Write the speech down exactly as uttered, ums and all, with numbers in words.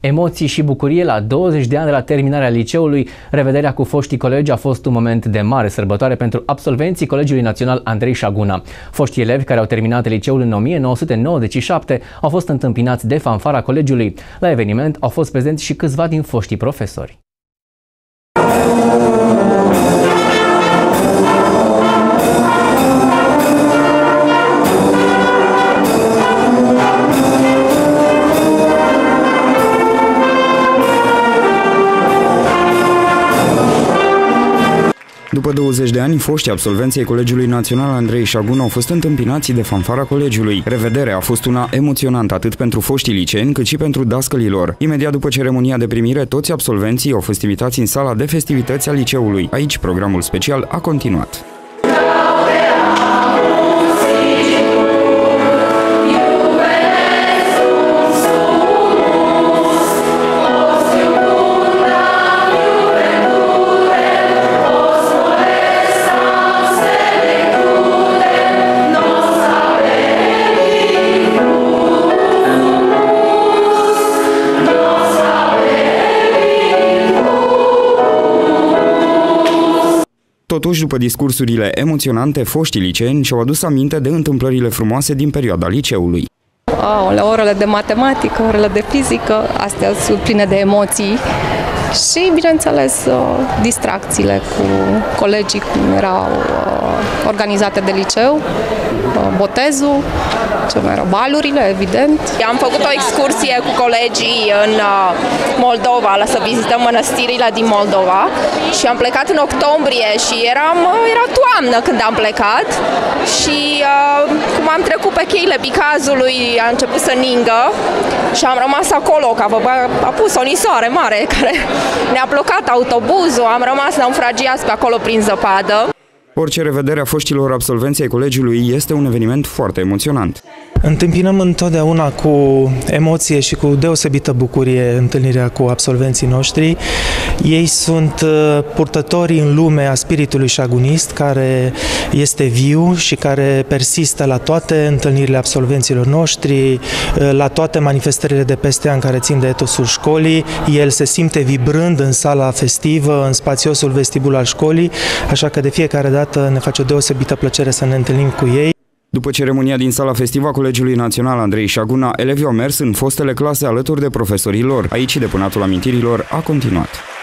Emoții și bucurie la douăzeci de ani de la terminarea liceului. Revederea cu foștii colegi a fost un moment de mare sărbătoare pentru absolvenții Colegiului Național Andrei Șaguna. Foștii elevi care au terminat liceul în o mie nouă sute nouăzeci și șapte au fost întâmpinați de fanfara colegiului. La eveniment au fost prezenți și câțiva din foștii profesori. După douăzeci de ani, foștii absolvenții Colegiului Național Andrei Șaguna au fost întâmpinați de fanfara colegiului. Revederea a fost una emoționantă atât pentru foștii liceeni cât și pentru dascălilor. Imediat după ceremonia de primire, toți absolvenții au fost invitați în sala de festivități a liceului. Aici, programul special a continuat. Totuși, după discursurile emoționante, foștii liceeni și-au adus aminte de întâmplările frumoase din perioada liceului. Aolea, orele de matematică, orele de fizică, astea sunt pline de emoții și, bineînțeles, distracțiile cu colegii cum erau organizate de liceu, botezul, ce mai erau, balurile, evident. Am făcut o excursie cu colegii în Moldova, la să vizităm mănăstirile din Moldova și am plecat în octombrie și eram, era toamnă când am plecat și cum am trecut pe cheile Bicazului a început să ningă și am rămas acolo, că a pus o nisoare mare care ne-a blocat autobuzul, am rămas naufragiați pe acolo prin zăpadă. Orice revedere a foștilor absolvenții ai colegiului este un eveniment foarte emoționant. Întâmpinăm întotdeauna cu emoție și cu deosebită bucurie întâlnirea cu absolvenții noștri. Ei sunt purtători în lume a spiritului șagunist, care este viu și care persistă la toate întâlnirile absolvenților noștri, la toate manifestările de peste an care țin de etosul școlii. El se simte vibrând în sala festivă, în spațiosul vestibul al școlii, așa că de fiecare dată ne face o deosebită plăcere să ne întâlnim cu ei. După ceremonia din sala festivă a Colegiului Național Andrei Șaguna, elevii au mers în fostele clase alături de profesorii lor. Aici, depunatul amintirilor a continuat.